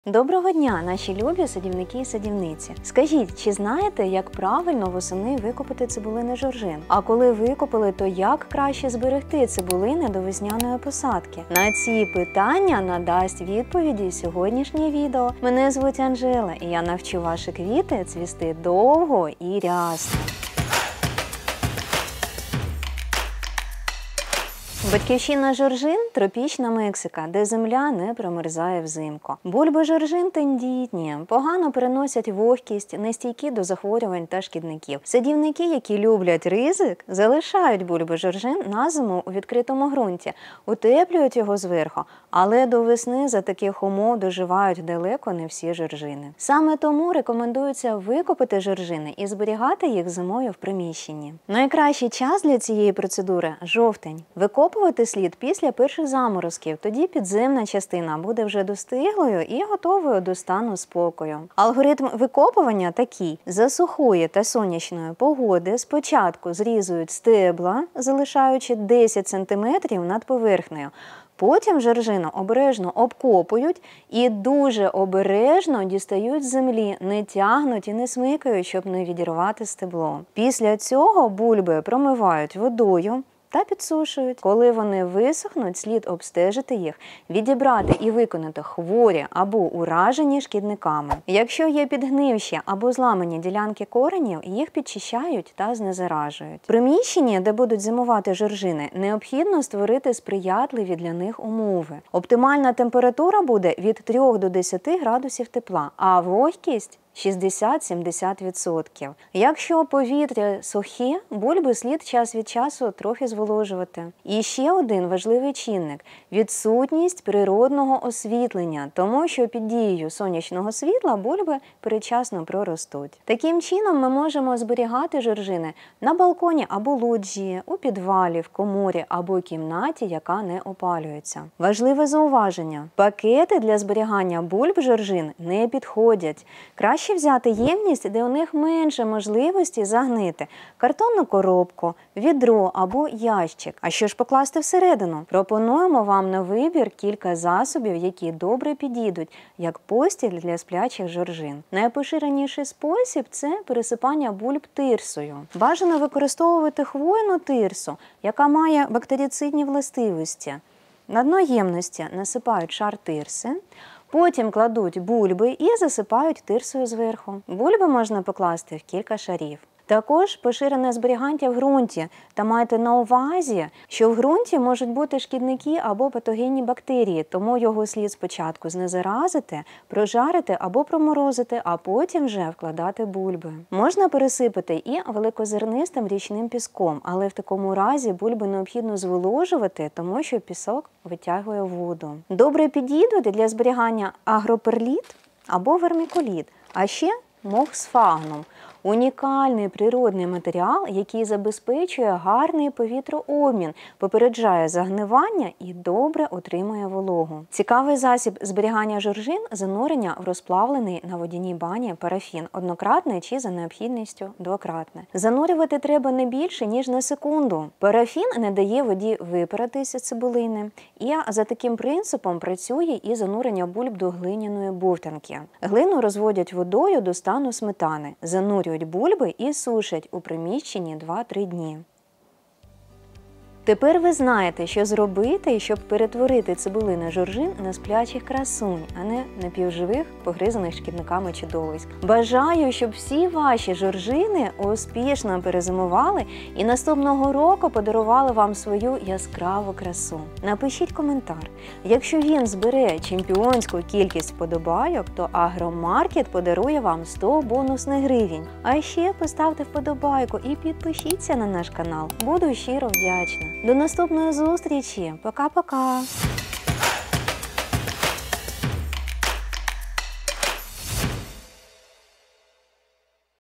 Доброго дня, наші любі садівники і садівниці. Скажіть, чи знаєте, як правильно восени викопати цибулини жоржин? А коли викопали, то як краще зберегти цибулини до весняної посадки? На ці питання надасть відповіді сьогоднішнє відео. Мене звуть Анжела, і я навчу ваші квіти цвісти довго і рясно. Батьківщина жоржин – тропічна Мексика, де земля не промерзає взимку. Бульби жоржин тендітні, погано переносять вогкість, нестійкі до захворювань та шкідників. Садівники, які люблять ризик, залишають бульби жоржин на зиму у відкритому ґрунті, утеплюють його зверху, але до весни за таких умов доживають далеко не всі жоржини. Саме тому рекомендується викопати жоржини і зберігати їх зимою в приміщенні. Найкращий час для цієї процедури – жовтень. Викопувати слід після перших заморозків, тоді підземна частина буде вже достиглою і готовою до стану спокою. Алгоритм викопування такий. За сухої та сонячної погоди спочатку зрізують стебла, залишаючи 10 см над поверхнею. Потім жоржину обережно обкопують і дуже обережно дістають з землі, не тягнуть і не смикають, щоб не відірвати стебло. Після цього бульби промивають водою та підсушують. Коли вони висохнуть, слід обстежити їх, відібрати і виконати хворі або уражені шкідниками. Якщо є підгнивші або зламані ділянки коренів, їх підчищають та знезаражують. В приміщенні, де будуть зимувати жоржини, необхідно створити сприятливі для них умови. Оптимальна температура буде від 3 до 10 градусів тепла, а вогкість – 60-70%. Якщо повітря сухе, бульби слід час від часу трохи зволожувати. І ще один важливий чинник – відсутність природного освітлення, тому що під дією сонячного світла бульби передчасно проростуть. Таким чином ми можемо зберігати жоржини на балконі або лоджії, у підвалі, в коморі або кімнаті, яка не опалюється. Важливе зауваження – пакети для зберігання бульб жоржин не підходять. Краще взяти ємність, де у них менше можливості загнити – картонну коробку, відро або ящик. А що ж покласти всередину? Пропонуємо вам на вибір кілька засобів, які добре підійдуть, як постіль для сплячих жоржин. Найпоширеніший спосіб – це пересипання бульб тирсою. Бажано використовувати хвойну тирсу, яка має бактерицидні властивості. На дно ємності насипають шар тирси, потім кладуть бульби і засипають тирсою зверху. Бульби можна покласти в кілька шарів. Також поширене зберігання в ґрунті. Та майте на увазі, що в ґрунті можуть бути шкідники або патогенні бактерії, тому його слід спочатку знезаразити, прожарити або проморозити, а потім вже вкладати бульби. Можна пересипати і великозернистим річним піском, але в такому разі бульби необхідно зволожувати, тому що пісок витягує воду. Добре підійдуть для зберігання агроперліт або вермікуліт, а ще мох сфагнум. Унікальний природний матеріал, який забезпечує гарний повітрообмін, попереджає загнивання і добре утримує вологу. Цікавий засіб зберігання жоржин – занурення в розплавлений на водяній бані парафін, однократний чи за необхідністю двократне. Занурювати треба не більше, ніж на секунду. Парафін не дає воді випаратися з цибулини, і за таким принципом працює і занурення бульб до глиняної бовтанки. Глину розводять водою до стану сметани, занурюють бульби і сушать у приміщенні 2-3 дні. Тепер ви знаєте, що зробити, щоб перетворити цибулини жоржин на сплячих красунь, а не напівживих, погризаних шкідниками чудовиськ. Бажаю, щоб всі ваші жоржини успішно перезимували і наступного року подарували вам свою яскраву красу. Напишіть коментар. Якщо він збере чемпіонську кількість вподобайок, то Агромаркет подарує вам 100 бонусних гривень. А ще поставте вподобайку і підпишіться на наш канал. Буду щиро вдячна. До наступної зустрічі. Пока-пока!